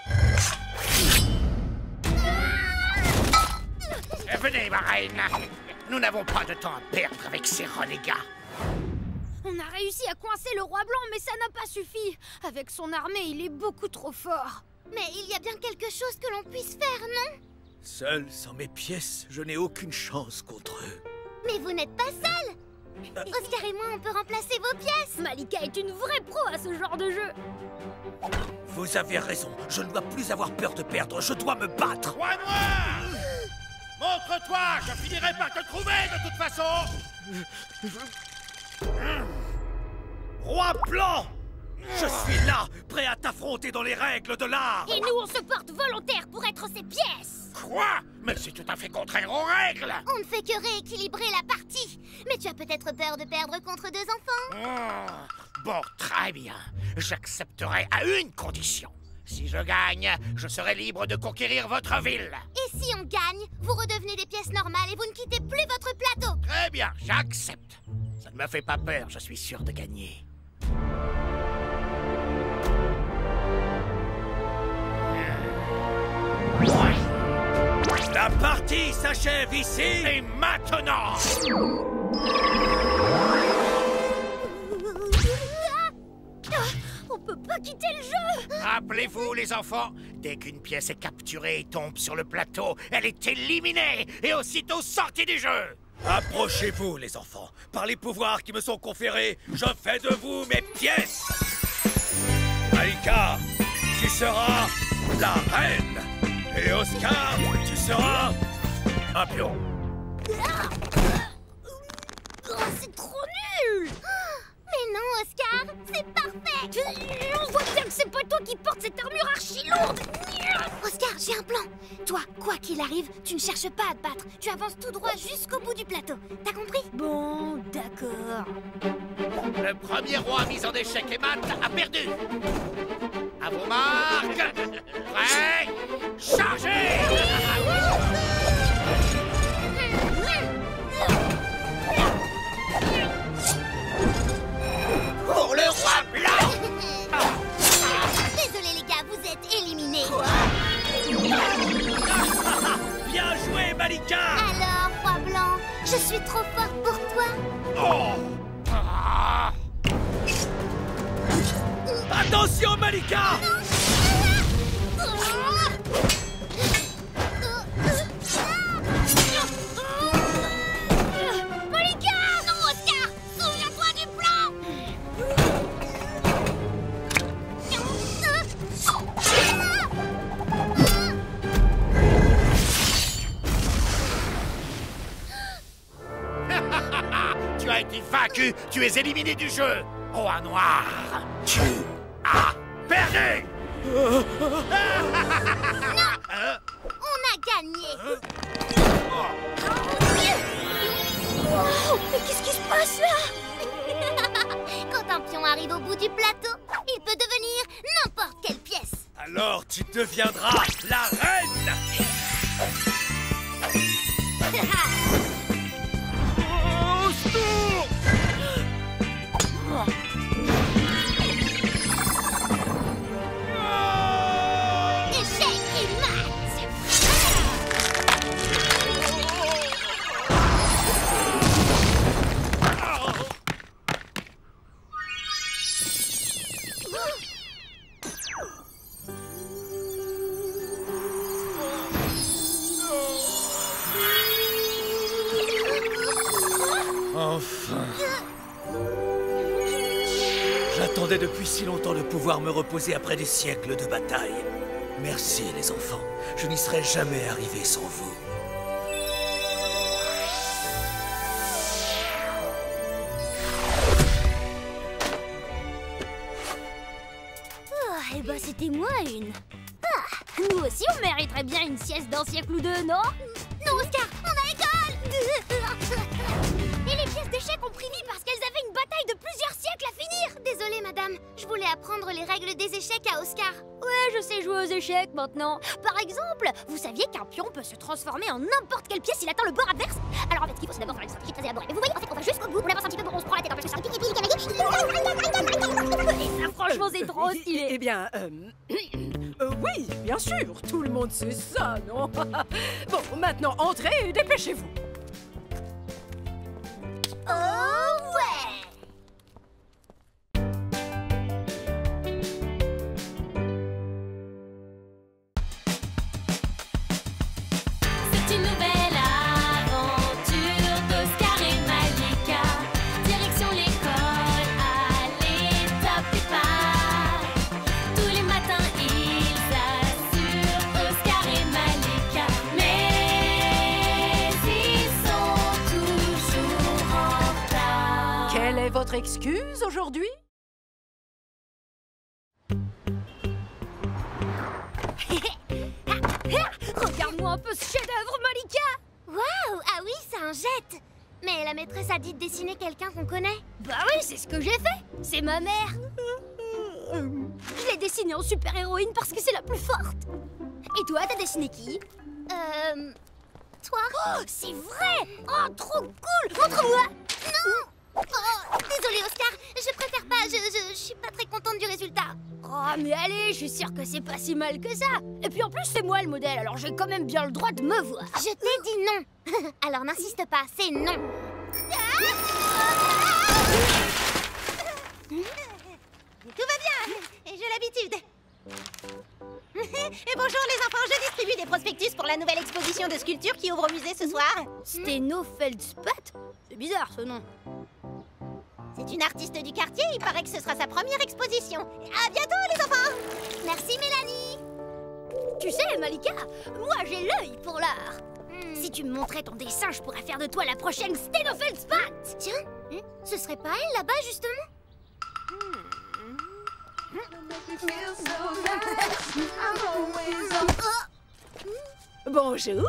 Venez, ma reine. Nous n'avons pas de temps à perdre avec ces renégats. On a réussi à coincer le roi blanc, mais ça n'a pas suffi. Avec son armée, il est beaucoup trop fort. Mais il y a bien quelque chose que l'on puisse faire, non? Seul, sans mes pièces, je n'ai aucune chance contre eux. Mais vous n'êtes pas seul. Oscar et moi, on peut remplacer vos pièces. Malika est une vraie pro à ce genre de jeu. Vous avez raison, je ne dois plus avoir peur de perdre, je dois me battre. Roi noir! Montre-toi, je finirai par te trouver de toute façon. Roi blanc! Je suis là, prêt à t'affronter dans les règles de l'art. Et nous, on se porte volontaire pour être ses pièces. Quoi? Mais c'est tout à fait contraire aux règles. On ne fait que rééquilibrer la partie. Mais tu as peut-être peur de perdre contre deux enfants. Bon, très bien. J'accepterai à une condition. Si je gagne, je serai libre de conquérir votre ville. Et si on gagne, vous redevenez des pièces normales et vous ne quittez plus votre plateau. Très bien, j'accepte. Ça ne me fait pas peur, je suis sûr de gagner. La partie s'achève ici. Et maintenant, On peut pas quitter le jeu. rappelez-vous les enfants, dès qu'une pièce est capturée et tombe sur le plateau, elle est éliminée et aussitôt sortie du jeu. Approchez-vous, les enfants. Par les pouvoirs qui me sont conférés, je fais de vous mes pièces. Malika, tu seras la reine. Et Oscar, tu seras un pion. Oh, c'est trop nul! Mais non, Oscar, c'est parfait! On voit bien que c'est pas toi qui portes cette armure archi lourde! Oscar, j'ai un plan! Toi, quoi qu'il arrive, tu ne cherches pas à te battre. Tu avances tout droit jusqu'au bout du plateau. T'as compris? Bon, d'accord. Le premier roi mis en échec et mat a perdu. À vos marques. Prêt. Chargez. Pour le roi blanc. Désolé les gars, vous êtes éliminés. Bien joué, Malika. Alors, roi blanc, je suis trop forte pour toi. Oh. Attention, Malika. Malika! Non, Oscar! Souviens-toi du plan! Tu as été vaincu. Tu es éliminé du jeu. Roi noir. Tu as perdu. Non! On a gagné! Wow, mais qu'est-ce qui se passe là? Quand un pion arrive au bout du plateau, il peut devenir n'importe quelle pièce. Alors tu deviendras la reine. Au secours! Échec et mat! Enfin. J'attendais depuis si longtemps de pouvoir me reposer après des siècles de bataille. Merci les enfants, je n'y serais jamais arrivé sans vous. Oh, et bah c'était moi une. Ah, nous aussi on mériterait bien une sieste d'un siècle ou deux, non? Non, Oscar, on a école. Et les pièces d'échecs ont pris vie parce qu'elles avaient une bataille de plusieurs siècles à finir. Désolée, madame, je voulais apprendre les règles des échecs à Oscar. Ouais, je sais jouer aux échecs maintenant. Par exemple, vous saviez qu'un pion peut se transformer en n'importe quelle pièce s'il atteint le bord adverse? Alors en fait, ce qu'il faut, c'est d'abord faire une stratégie très élaborée. Mais vous voyez, en fait, on va jusqu'au bout, on avance un petit peu, on se prend la tête, on fait ça, et puis le cavalier. Et ça, franchement, c'est trop stylé. Eh bien, oui, bien sûr, tout le monde sait ça, non? Bon, maintenant, entrez et dépêchez-vous. Oh ouais! C'est une nouvelle aventure d'Oscar et Malika. Direction l'école, allez, top départ. Tous les matins, ils assurent Oscar et Malika. Mais ils sont toujours en retard. Quelle est votre excuse aujourd'hui? Regarde-moi un peu ce chef-d'œuvre, Malika! Waouh! Ah oui, c'est un jet! Mais la maîtresse a dit de dessiner quelqu'un qu'on connaît. Bah oui, c'est ce que j'ai fait! C'est ma mère! Je l'ai dessinée en super-héroïne parce que c'est la plus forte! Et toi, t'as dessiné qui? Toi? Oh, c'est vrai! Oh, trop cool! Montre-moi! Non! Oh, désolée, Oscar, je préfère pas, je suis pas très contente du résultat. Oh, mais allez, je suis sûre que c'est pas si mal que ça. Et puis en plus, c'est moi le modèle, alors j'ai quand même bien le droit de me voir. Je t'ai dit non. Alors n'insiste pas, c'est non. Tout va bien, j'ai l'habitude. Et bonjour les enfants, je distribue des prospectus pour la nouvelle exposition de sculpture qui ouvre au musée ce soir. Stenofeldspat? C'est bizarre ce nom. C'est une artiste du quartier, il paraît que ce sera sa première exposition. À bientôt les enfants. Merci Mélanie. Tu sais, Malika, moi j'ai l'œil pour l'art. Si tu me montrais ton dessin, je pourrais faire de toi la prochaine Stenofeldspat. Tiens, ce serait pas elle là-bas justement? Bonjour.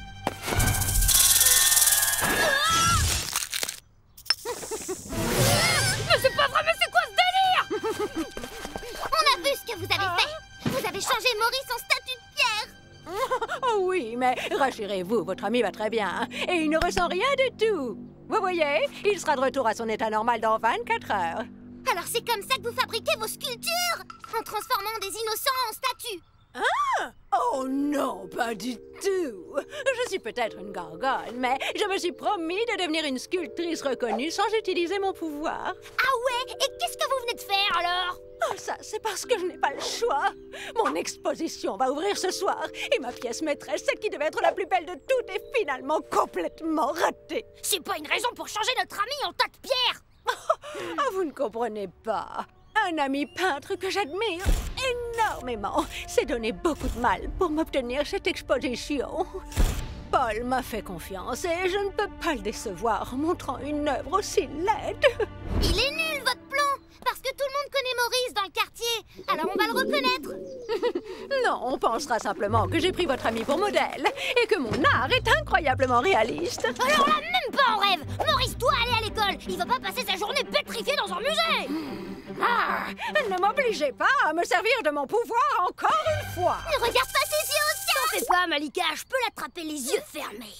Mais c'est pas vrai, mais c'est quoi ce délire? On a vu ce que vous avez fait. Vous avez changé Maurice en statue de pierre. Oh oui, mais rassurez-vous, votre ami va très bien. Et il ne ressent rien du tout. Vous voyez, il sera de retour à son état normal dans 24 heures. Alors c'est comme ça que vous fabriquez vos sculptures? En transformant des innocents en statues? Ah! Oh non, pas du tout. Je suis peut-être une gorgone, mais je me suis promis de devenir une sculptrice reconnue sans utiliser mon pouvoir. Ah ouais? Et qu'est-ce que vous venez de faire alors? Oh, ça, c'est parce que je n'ai pas le choix. Mon exposition va ouvrir ce soir et ma pièce maîtresse, celle qui devait être la plus belle de toutes, est finalement complètement ratée. C'est pas une raison pour changer notre ami en tas de pierres. Ah, vous ne comprenez pas. Un ami peintre que j'admire énormément s'est donné beaucoup de mal pour m'obtenir cette exposition. Paul m'a fait confiance et je ne peux pas le décevoir en montrant une œuvre aussi laide. Il est nul votre plan, parce que tout le monde connaît Maurice dans le quartier, alors on va le reconnaître. Non, on pensera simplement que j'ai pris votre ami pour modèle et que mon art est incroyablement réaliste. Alors là, même pas en rêve. Maurice doit aller à l'école. Il va pas passer sa journée pétrifié dans un musée. Ah, ne m'obligez pas à me servir de mon pouvoir encore une fois. Ne regarde pas ses yeux, Oscar. T'en fais pas, Malika, je peux l'attraper les yeux fermés.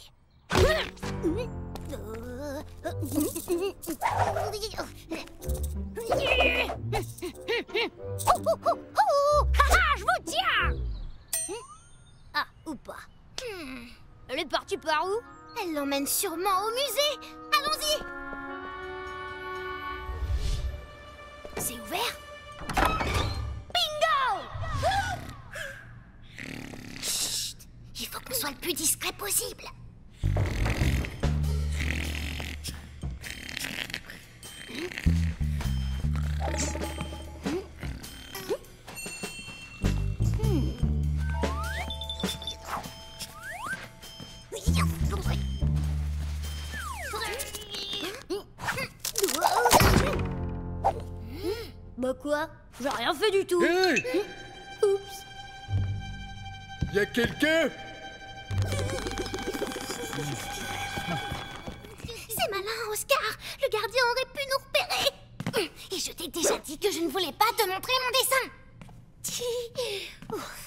Je vous tiens. Ah, ou pas. Elle est partie par où? Elle l'emmène sûrement au musée. Allons-y. C'est ouvert? Bingo! Chut! Il faut qu'on soit le plus discret possible. Bah quoi? J'ai rien fait du tout. Hey! Oups. Y a quelqu'un? C'est malin, Oscar. Le gardien aurait pu nous repérer. Et je t'ai déjà dit que je ne voulais pas te montrer mon dessin. Ouf.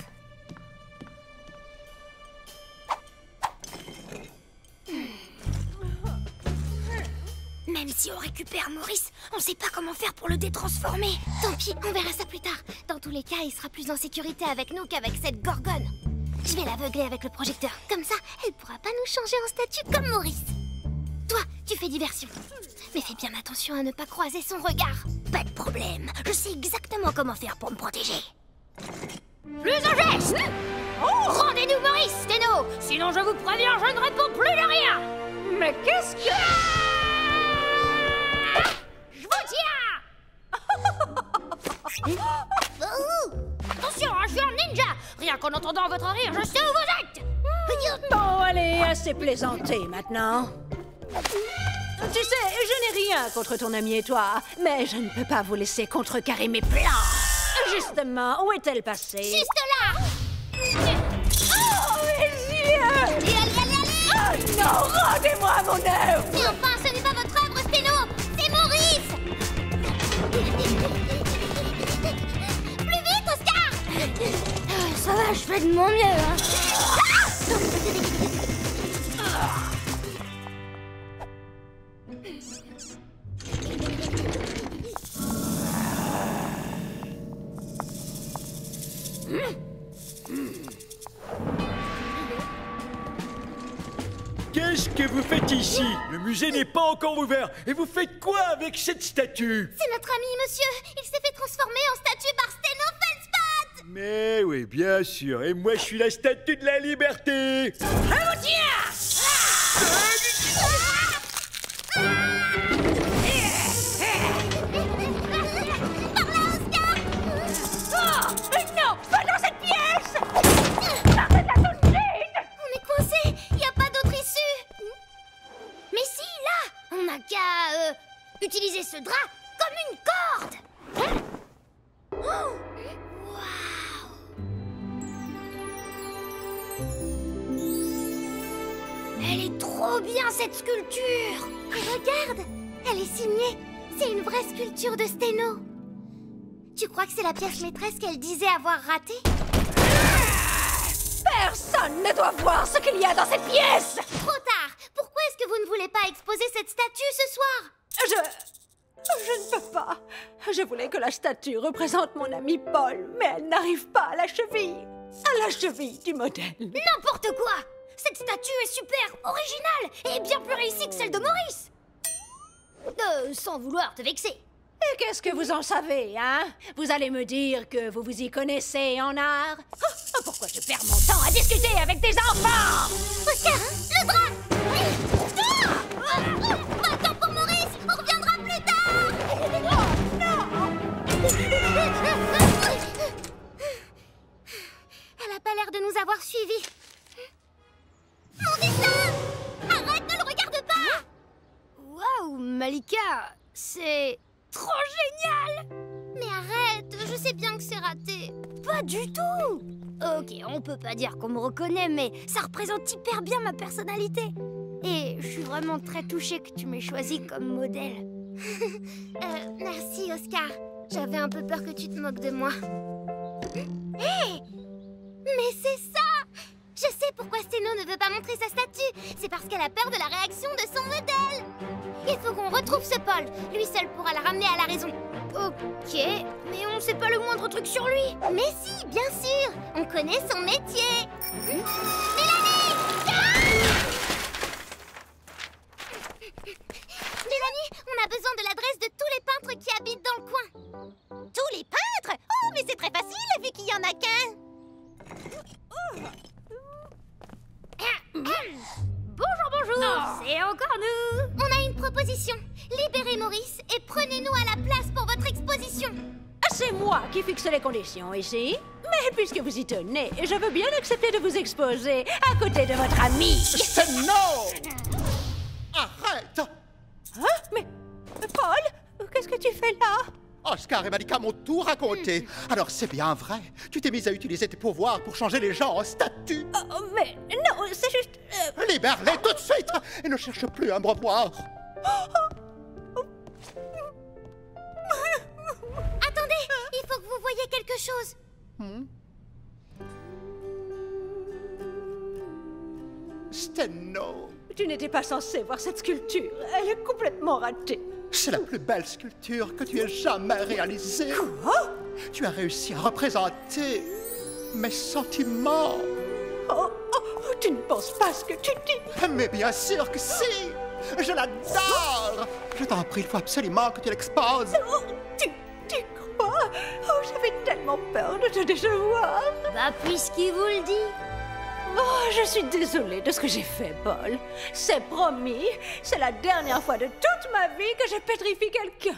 Même si on récupère Maurice, on sait pas comment faire pour le détransformer. Tant pis, on verra ça plus tard. Dans tous les cas, il sera plus en sécurité avec nous qu'avec cette gorgone. Je vais l'aveugler avec le projecteur. Comme ça, elle pourra pas nous changer en statue comme Maurice. Toi, tu fais diversion. Mais fais bien attention à ne pas croiser son regard. Pas de problème, je sais exactement comment faire pour me protéger. Plus un geste! Oh, rendez-nous Maurice, Steno! Sinon je vous préviens, je ne réponds plus de rien! Mais qu'est-ce que... Je vous tiens! Attention, hein, je suis un ninja! Rien qu'en entendant votre rire, je sais où vous êtes! Bon, allez, assez plaisanté maintenant. Tu sais, je n'ai rien contre ton ami et toi, mais je ne peux pas vous laisser contrecarrer mes plans. Justement, où est-elle passée? Juste là! Oh, mes yeux! Allez, allez, allez, allez! Oh non, rendez-moi mon œuvre! Mais enfin, ce n'est pas votre œuvre, Steno! C'est Maurice! Plus vite, Oscar! Ça va, je fais de mon mieux, hein. Qu'est-ce que vous faites ici? Le musée n'est pas encore ouvert. Et vous faites quoi avec cette statue? C'est notre ami, monsieur! Il s'est fait transformer en statue par Stenofeldspat! Mais oui, bien sûr. Et moi, je suis la statue de la liberté. Je vous tiens! Non, pas dans cette pièce! Arrête-la tout de suite! On est coincé, y a pas d'autre issue. Mais si, là, on n'a qu'à utiliser ce drap comme une corde. Oh, waouh! Elle est trop bien cette sculpture. Et regarde, elle est signée. C'est une vraie sculpture de Sténo. Tu crois que c'est la pièce maîtresse qu'elle disait avoir ratée? Personne ne doit voir ce qu'il y a dans cette pièce! Trop tard! Pourquoi est-ce que vous ne voulez pas exposer cette statue ce soir? Je ne peux pas. Je voulais que la statue représente mon ami Paul, mais elle n'arrive pas à la cheville. À la cheville du modèle. N'importe quoi! Cette statue est super originale et bien plus réussie que celle de Maurice. Sans vouloir te vexer. Et qu'est-ce que vous en savez, hein? Vous allez me dire que vous vous y connaissez en art? Oh, pourquoi je perds mon temps à discuter avec des enfants? Oscar, le drap! Pas de temps pour Maurice! On reviendra plus tard! Elle a pas l'air de nous avoir suivis. Mon dessin! Arrête, ne le regarde pas! Waouh, Malika, c'est trop génial! Mais arrête, je sais bien que c'est raté. Pas du tout! Ok, on peut pas dire qu'on me reconnaît, mais ça représente hyper bien ma personnalité. Et je suis vraiment très touchée que tu m'aies choisi comme modèle. Merci, Oscar. J'avais un peu peur que tu te moques de moi. Hé! Mais c'est ça! Je sais pourquoi Sténo ne veut pas montrer sa statue. C'est parce qu'elle a peur de la réaction de son modèle. Il faut qu'on retrouve ce Paul. Lui seul pourra la ramener à la raison. Ok, mais on ne sait pas le moindre truc sur lui. Mais si, bien sûr. On connaît son métier. Mélanie! Mélanie, on a besoin de l'adresse de tous les peintres qui habitent dans le coin. Tous les peintres? Oh, mais c'est très facile vu qu'il y en a qu'un. Bonjour, bonjour. C'est encore nous. On a une proposition. Libérez Maurice et prenez-nous à la place pour votre exposition. C'est moi qui fixe les conditions ici. Mais puisque vous y tenez, je veux bien accepter de vous exposer à côté de votre ami. Non! Arrête! Hein? Mais, Paul, qu'est-ce que tu fais là? Oscar et Malika m'ont tout raconté. Alors c'est bien vrai. Tu t'es mise à utiliser tes pouvoirs pour changer les gens en statues. Mais non, c'est juste... Libère-les tout de suite et ne cherche plus à me revoir. Attendez, il faut que vous voyiez quelque chose. Sténo. Tu n'étais pas censé voir cette sculpture. Elle est complètement ratée. C'est la plus belle sculpture que tu aies jamais réalisée. Quoi? Tu as réussi à représenter mes sentiments. Tu ne penses pas ce que tu dis. Mais bien sûr que si. Je l'adore. Je t'en prie, il faut absolument que tu l'exposes. Tu crois? Oh, j'avais tellement peur de te décevoir. Bah, puisqu'il vous le dit. Oh, je suis désolée de ce que j'ai fait, Paul. C'est promis, c'est la dernière fois de toute ma vie que je pétrifie quelqu'un.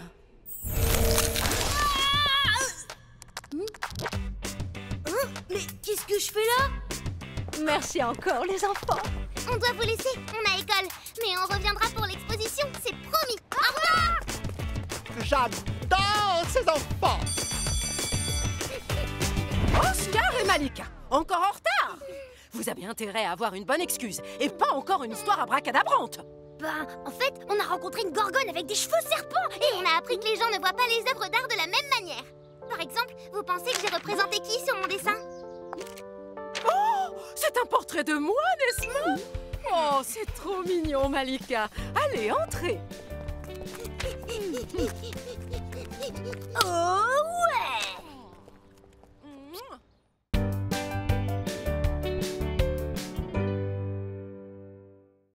Mais qu'est-ce que je fais là? Merci encore, les enfants. On doit vous laisser, on a école. Mais on reviendra pour l'exposition, c'est promis. Au revoir! J'adore ces enfants. Oscar et Malika, encore en retard? Vous avez intérêt à avoir une bonne excuse et pas encore une histoire abracadabrante. Ben, en fait, on a rencontré une gorgone avec des cheveux serpents et on a appris que les gens ne voient pas les œuvres d'art de la même manière. Par exemple, vous pensez que j'ai représenté qui sur mon dessin? Oh, c'est un portrait de moi, n'est-ce pas? Oh, c'est trop mignon, Malika. Allez, entrez. Oh,